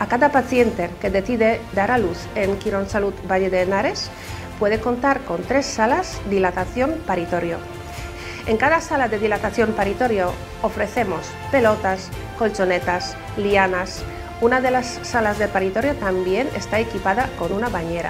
A cada paciente que decide dar a luz en Quirónsalud Valle de Henares puede contar con 3 salas dilatación paritorio. En cada sala de dilatación paritorio ofrecemos pelotas, colchonetas, lianas. Una de las salas de paritorio también está equipada con una bañera.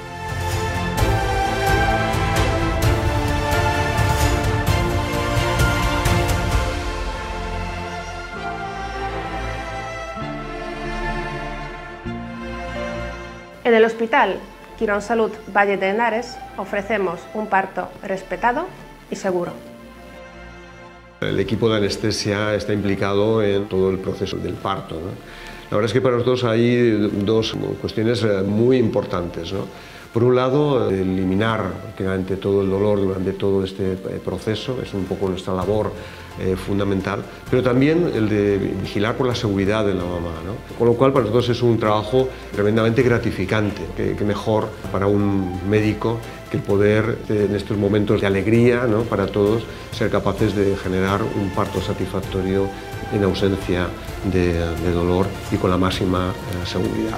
En el Hospital Quirónsalud Valle de Henares ofrecemos un parto respetado y seguro. El equipo de anestesia está implicado en todo el proceso del parto, ¿no? La verdad es que para nosotros hay 2 cuestiones muy importantes, ¿no? Por un lado, eliminar prácticamente todo el dolor durante todo este proceso, es un poco nuestra labor fundamental, pero también el de vigilar por la seguridad de la mamá, ¿no? Con lo cual para nosotros es un trabajo tremendamente gratificante, que mejor para un médico que poder en estos momentos de alegría, ¿no?, para todos, ser capaces de generar un parto satisfactorio en ausencia de dolor y con la máxima seguridad.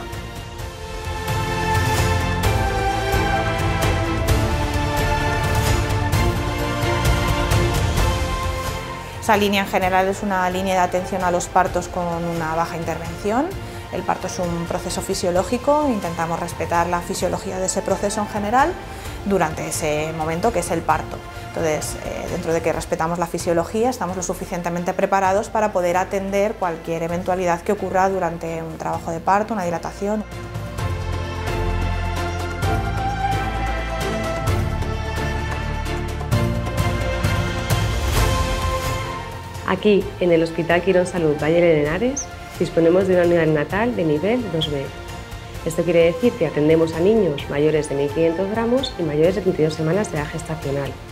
Esa línea en general es una línea de atención a los partos con una baja intervención. El parto es un proceso fisiológico, intentamos respetar la fisiología de ese proceso en general durante ese momento que es el parto. Entonces, dentro de que respetamos la fisiología, estamos lo suficientemente preparados para poder atender cualquier eventualidad que ocurra durante un trabajo de parto, una dilatación. Aquí, en el Hospital Quirónsalud Valle de Henares, disponemos de una unidad natal de nivel 2B. Esto quiere decir que atendemos a niños mayores de 1.500 gramos y mayores de 32 semanas de edad gestacional.